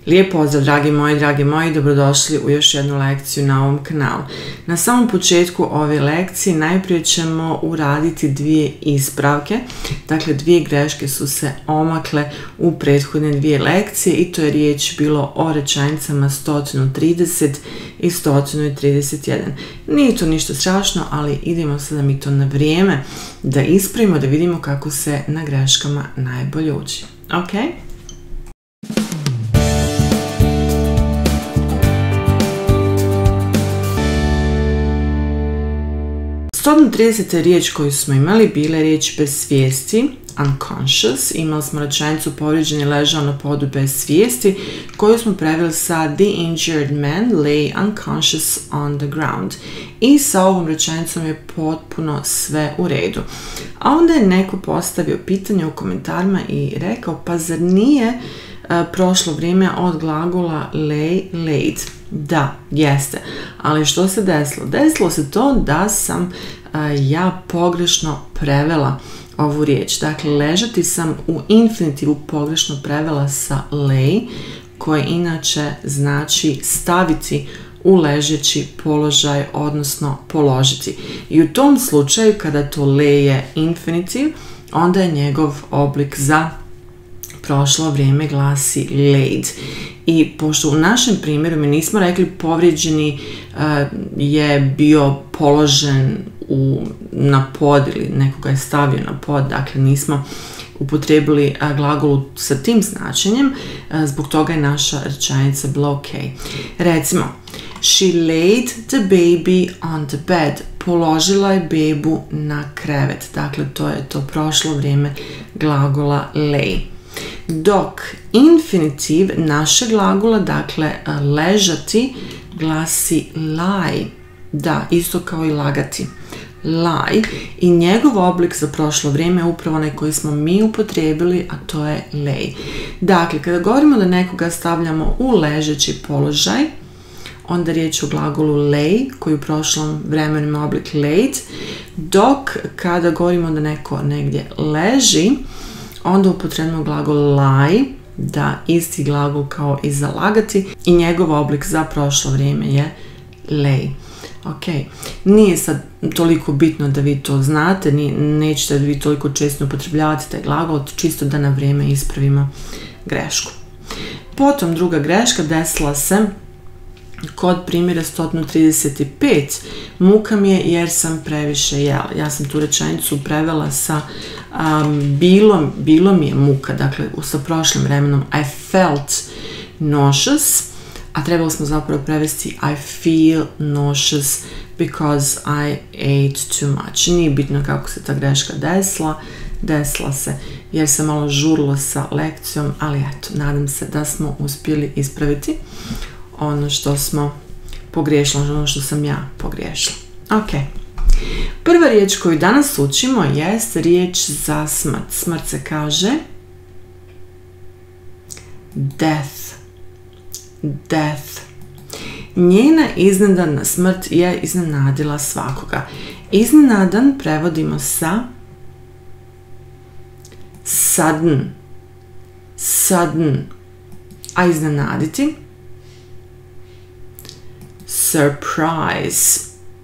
Lijep pozdrav dragi moji, dobrodošli u još jednu lekciju na ovom kanalu. Na samom početku ove lekcije najprije ćemo uraditi dvije ispravke, dakle dvije greške su se omakle u prethodne dvije lekcije i to je riječ bilo o rečenicama 130 i 131. Nije to ništa strašno, ali idemo sada mi to na vrijeme da ispravimo, da vidimo kako se na greškama najbolje uči. Ok? 130. riječ koju smo imali bila je riječ bez svijesti, unconscious. Imali smo rečenicu povrijeđen je ležao na podu bez svijesti, koju smo preveli sa the injured man lay unconscious on the ground. I sa ovom rečenicom je potpuno sve u redu. A onda je neko postavio pitanje u komentarima i rekao, pa zar nije prošlo vrijeme od glagola lay, laid? Da, jeste. Ali što se desilo? Desilo se to da sam ja pogrešno prevela ovu riječ. Dakle, ležati sam u infinitivu pogrešno prevela sa lay, koje inače znači staviti u ležeći položaj, odnosno položiti. I u tom slučaju, kada to lay je infinitiv, onda je njegov oblik za prošlo vrijeme glasi laid. I pošto u našem primjeru mi nismo rekli povrijeđeni je bio položen na pod ili nekoga je stavio na pod, dakle nismo upotrijebili glagolu sa tim značenjem, zbog toga je naša rečenica bila ok. Recimo, she laid the baby on the bed. Položila je bebu na krevet. Dakle, to je to prošlo vrijeme glagola lay. Dok infinitiv našeg glagola, dakle ležati, glasi lie. Da, isto kao i lagati. Lie. I njegov oblik za prošlo vrijeme je upravo onaj koji smo mi upotrijebili, a to je lay. Dakle, kada govorimo da nekoga stavljamo u ležeći položaj, onda riječ o glagolu lay, koji u prošlom vremenu ima oblik laid, dok kada govorimo da neko negdje leži, onda upotrebujemo glagol lie, da isti glagol kao i za lagati, i njegov oblik za prošlo vrijeme je lay. Ok, nije sad toliko bitno da vi to znate, nećete da vi toliko često upotrebljavate taj glagol, čisto da na vrijeme ispravimo grešku. Potom druga greška desila se kod primjera 135. Muka mi je jer sam previše jela. Ja sam tu rečenicu prevela sa bilo mi je muka, dakle sa prošlim vremenom I felt nauseous, a trebali smo zapravo prevesti I feel nauseous because I ate too much. Nije bitno kako se ta greška desila se jer se malo žurilo sa lekcijom, ali eto, nadam se da smo uspjeli ispraviti ono što smo pogriješili, ono što sam ja pogriješila. Ok. Prva riječ koju danas učimo jest riječ za smrt. Smrt se kaže death. Death. Njena iznenadna smrt je iznenadila svakoga. Iznenadan prevodimo sa sudden. Sudden. A iznenaditi? Surprise.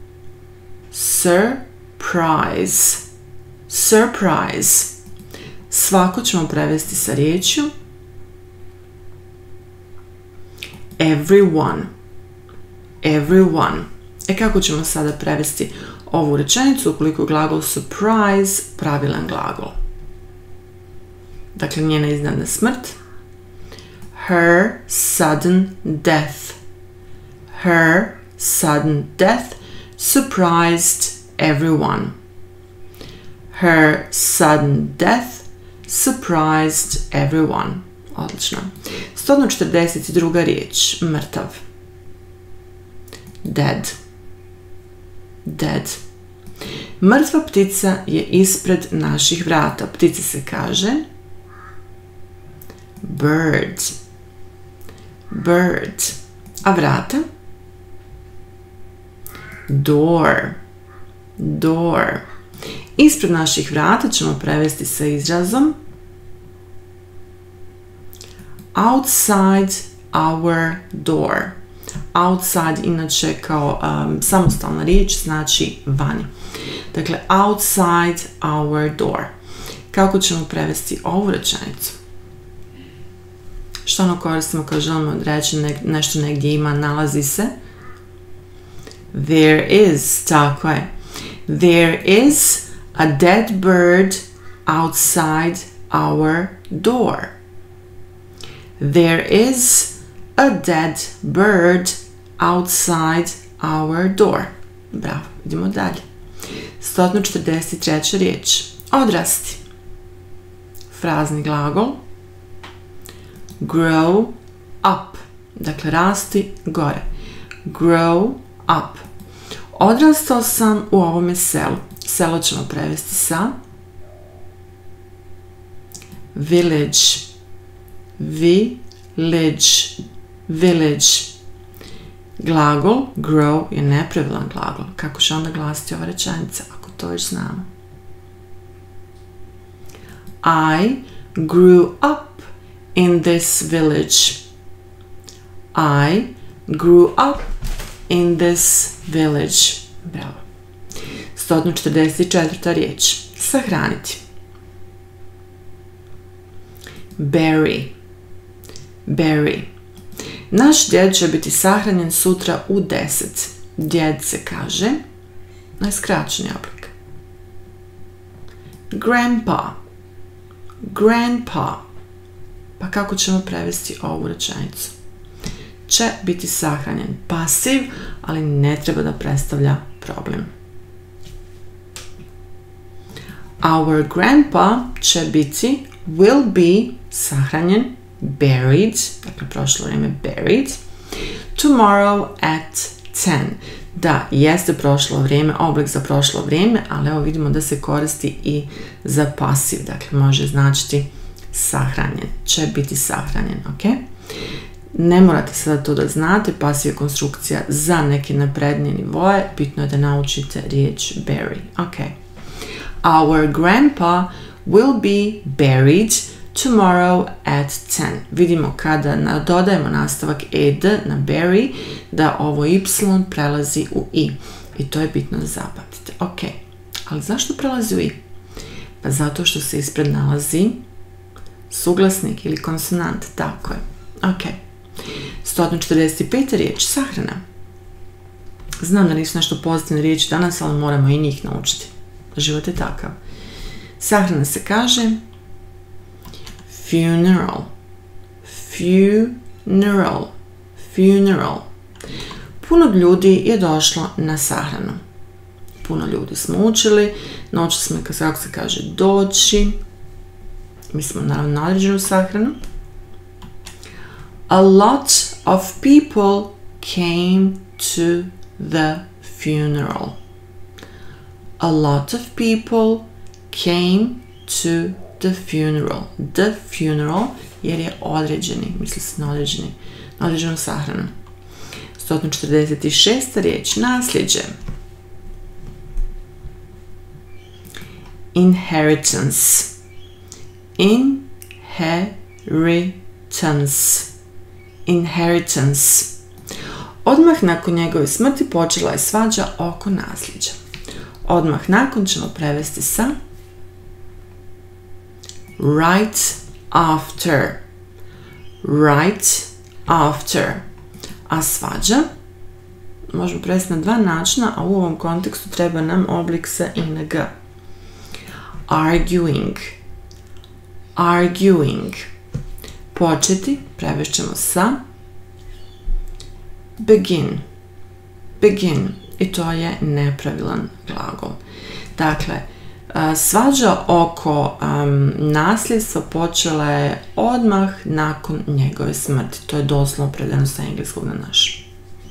Surprise. Surprise. Svako ćemo prevesti sa riječju everyone. Everyone. Kako ćemo sada prevesti ovu rečenicu ukoliko je glagol surprise pravilan glagol? Dakle, njena iznenadna smrt. Her sudden death. Her sudden death surprised everyone. Her sudden death surprised everyone. Odlično. 142. riječ. Mrtav. Dead. Dead. Mrtva ptica je ispred naših vrata. Ptici se kaže bird. Bird. A vrata? Door. Door. Ispred naših vrata ćemo prevesti sa izrazom outside our door. Outside inače kao samostalna riječ znači vani. Dakle, outside our door. Kako ćemo prevesti ovu rečenicu? Što ono koristimo kad želimo reći nešto negdje ima, nalazi se? There is, tako je. There is a dead bird outside our door. There is a dead bird outside our door. Bravo, idemo dalje. 143. riječ. Odrasti. Frazni glagol. Grow up. Dakle, rasti gore. Grow up. Odrastao sam u ovome selu. Selo ćemo prevesti sa village. Village. Village. Glagol grow je nepravilan glagol. Kako će onda glasiti ova rečenica, ako to već znamo? I grew up in this village. I grew up in this village. Bravo. 144. riječ. Sahraniti. Bury. Bury. Naš djed će biti sahranjen sutra u 10. Djed se kaže na skraćeni oblik. Grandpa. Grandpa. Pa kako ćemo prevesti ovu rečenicu? Će biti sahranjen. Pasiv, ali ne treba da predstavlja problem. Our grandpa će biti, will be, sahranjen, buried, dakle prošlo vrijeme buried, tomorrow at 10. Da, jeste prošlo vrijeme, oblik za prošlo vrijeme, ali evo vidimo da se koristi i za pasiv, dakle može značiti sahranjen, će biti sahranjen, ok? Ne morate sada to da znate, pasiv je konstrukcija za neke naprednije nivoje, bitno je da naučite riječ bury, ok? Our grandpa will be buried tomorrow at 10. Vidimo kada dodajemo nastavak ed na bury, da ovo y prelazi u i. I to je bitno da zapamtite. Ok, ali zašto prelazi u i? Pa zato što se ispred nalazi suglasnik ili konsonant, tako je. Ok. 145. riječ, sahrana. Znam da nisu nešto pozitivne riječi danas, ali moramo i njih naučiti. Život je takav. Sahrana se kaže funeral. Funeral. Funeral. Puno ljudi je došlo na sahranu. Puno ljudi smo učili. Naučili smo kako se kaže doći. Mi smo naravno na određenu sahranu. A lot of people came to the funeral. A lot of people came to the funeral. The funeral jer je određeni, misli se na određenu sahranu. 146. riječ, nasljeđe. Inheritance. Inheritance. Inheritance. Odmah nakon njegove smrti počela je svađa oko nasljeđa. Odmah nakon ćemo prevesti sa right after. Right after. A svađa možemo prevesti na dva načina, a u ovom kontekstu treba nam oblik sa ing. Arguing. Arguing. Početi prevešćemo sa begin. Begin. I to je nepravilan glagol. Dakle, svađa oko nasljedstva počela je odmah nakon njegove smrti. To je doslovno prevedeno sa engleskog na naš.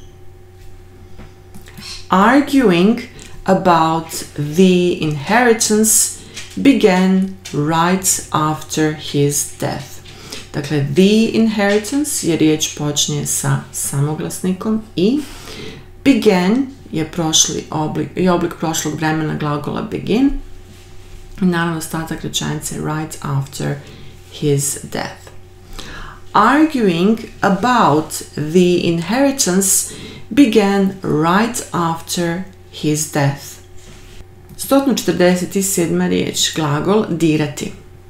Arguing about the inheritance began right after his death. Dakle, the inheritance je riječ počinje sa samoglasnikom i began je oblik prošlog vremena glagola begin i naravno ostatak rečenice right after his death. arguing about the inheritance began right after his death. 147. riječ, glagol dirati.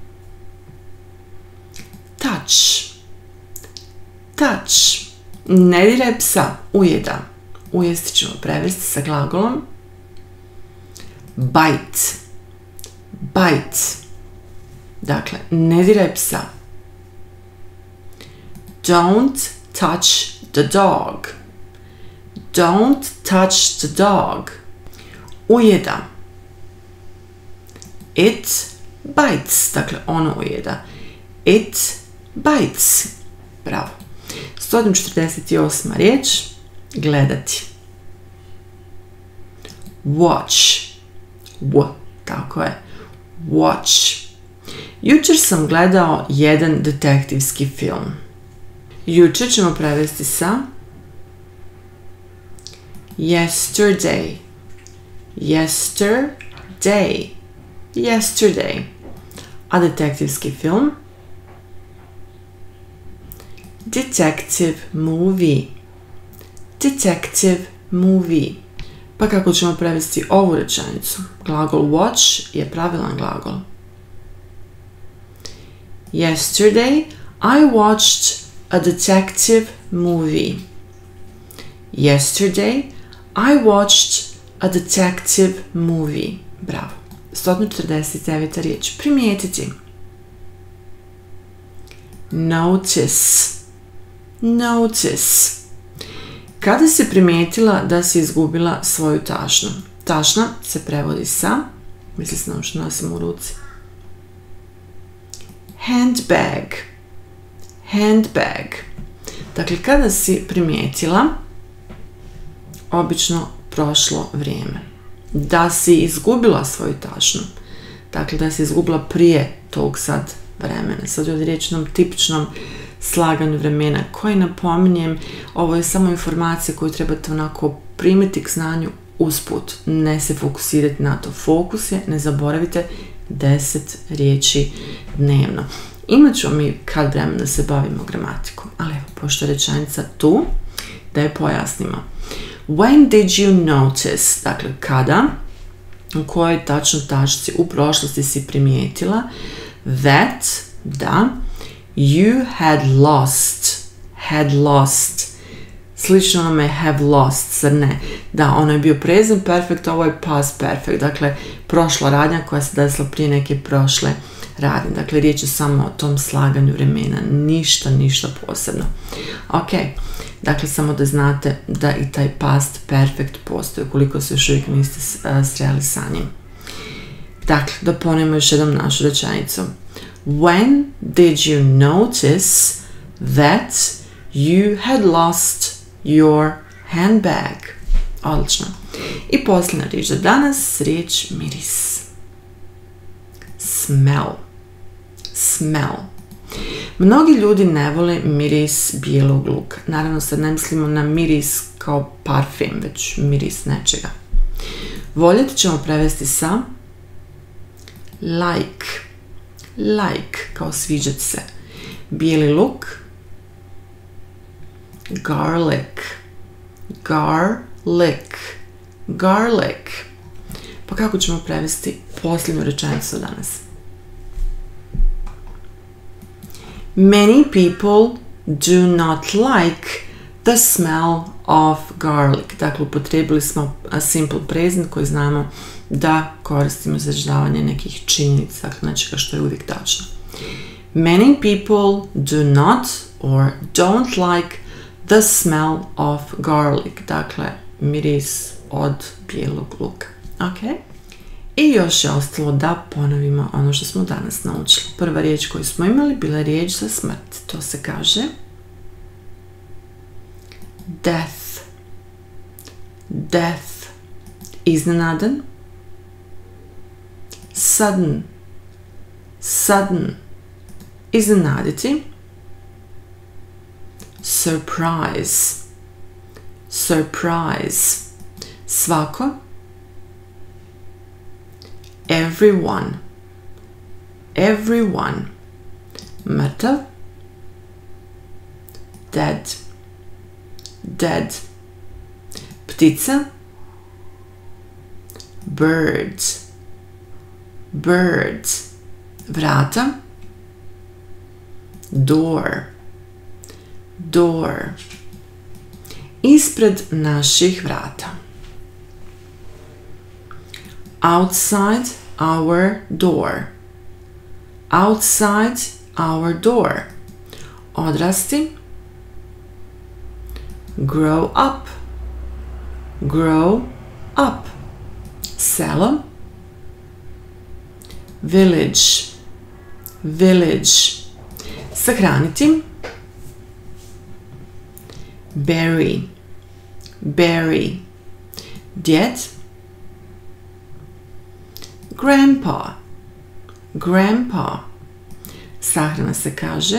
Touch. Touch. Ne diraj psa, ujeda. Ujesti ćemo prevesti sa glagolom. Bite. Bite. Dakle, ne diraj psa. Don't touch the dog. Don't touch the dog. Ujeda. It bites. Dakle, ono ujeda. It bites. Bravo. 148. riječ. Gledati. Watch. W. Tako je. Watch. Jučer sam gledao jedan detektivski film. Jučer ćemo prevesti sa yesterday. Yesterday. Yesterday. A detektivski film? Detective movie. Detective movie. Pa kako ćemo prevesti ovu rečenicu? Glagol watch je pravilan glagol. Yesterday I watched a detective movie. Yesterday I watched a detective movie. Bravo. 149. riječ. Primijetiti. Notice. Notice. Kada si primijetila da si izgubila svoju tašnu? Tašna se prevodi sa, misli se na što nosimo u ruci. Handbag. Handbag. Dakle, kada si primijetila, obično prošlo vrijeme. Da si izgubila svoju tašnu. Dakle, da si izgubila prije tog sad vremena. Sad je riječnom tipičnom slaganju vremena koji, napominjem, ovo je samo informacija koju trebate onako primiti k znanju usput. Ne se fokusirati na to. Fokus je, ne zaboravite, 10 riječi dnevno. Imat ćemo mi kad vremena da se bavimo gramatikom, ali evo, pošto je rečenica tu, da je pojasnimo. When did you notice, dakle kada, u kojoj tačno tačci u prošlosti si primijetila that, da, you had lost, slično onome have lost, zar ne? Da, ono je bio present perfect, ovo je past perfect, dakle prošla radnja koja se desila prije neke prošle radnje. Dakle, riječ je samo o tom slaganju vremena, ništa posebno. Ok, dakle, samo da znate da i taj past perfect postoji, ukoliko se još uvijek niste sreli sa njim. Dakle, da ponovimo još jednom našu rečenicu. When did you notice that you had lost your handbag? Odlično. I posljedna riječ za danas, riječ miris. Smell. Smell. Mnogi ljudi ne vole miris bijelog luka. Naravno, sad ne mislimo na miris kao parfem, već miris nečega. Voljeti ćemo prevesti sa like. Like, kao sviđati se. Bijeli luk. Garlic. Garlic. Garlic. Pa kako ćemo prevesti posljednju rečenicu danas? Many people do not like the smell of garlic. Dakle, upotrijebili smo simple present koji znamo da koristimo za izražavanje nekih činjenica, dakle nečega što je uvijek tačno. Many people do not or don't like the smell of garlic. Dakle, miris od bijelog luka. Ok? I još je ostalo da ponovimo ono što smo danas naučili. Prva riječ koju smo imali bila je riječ za smrt. To se kaže death. Death. Iznenadan. Sudden. Sudden. Iznenaditi. Surprise. Surprise. Svako. Everyone. Everyone. Mrtav. dead, dead. Ptica, bird, bird. Vrata, door, door. Ispred naših vrata. Outside our door. Outside our door. Odrasti. Grow up. Grow up. Selo. Village. Village. Sahraniti. Bury. Bury. Djed. Grandpa. Grandpa. Sahrana se kaže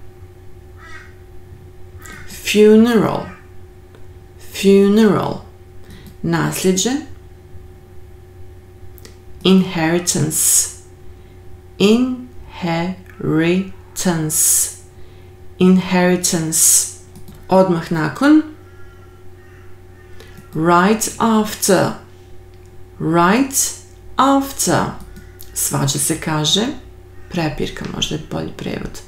funeral. Funeral. Nasljeđe. Inheritance. Inheritance. Inheritance. Odmah nakon. Right after. Right after. Svađa se kaže prepirka, možda je bolji prevod.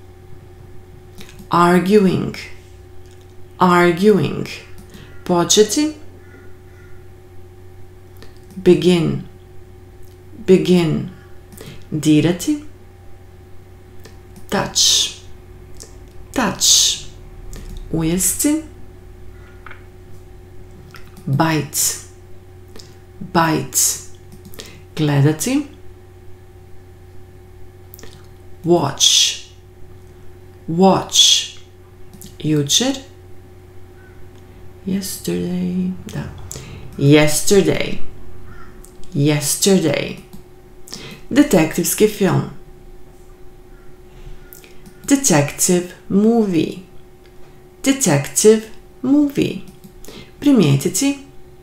Arguing. Arguing. Početi. Begin. Begin. Dirati. Touch. Touch. Ujesti. Bite. Bite. Gledati. Watch. Watch. Jučer. Yesterday. Da. Yesterday. Yesterday. Detektivski film. Detective movie. Detective movie. Primijetiti.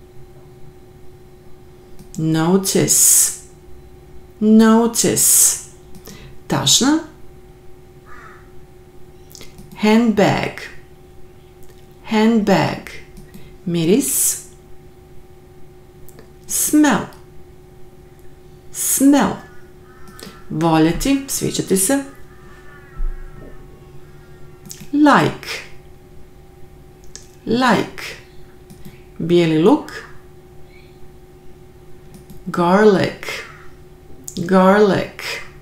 Notice. Notice. Tašna. Handbag. Handbag. Miris. Smell. Smell. Voljeti, sviđati se. Like. Like. Bijeli luk. Garlic. Garlic.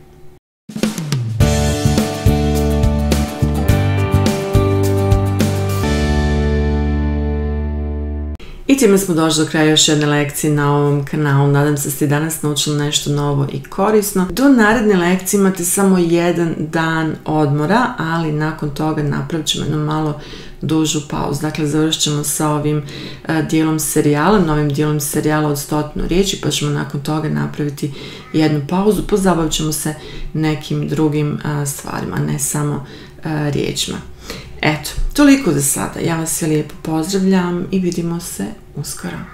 I time smo došli do kraja još jedne lekcije na ovom kanalu. Nadam se da ste danas naučili nešto novo i korisno. Do naredne lekcije imate samo jedan dan odmora, ali nakon toga napravit ćemo jednu malo dužu pauzu. Dakle, završit ćemo sa ovim dijelom serijala, novim dijelom serijala od 100 riječi, pa ćemo nakon toga napraviti jednu pauzu. Pozabavit ćemo se nekim drugim stvarima, ne samo riječima. Eto, toliko za sada. Ja vas sve lijepo pozdravljam i vidimo se uskoro.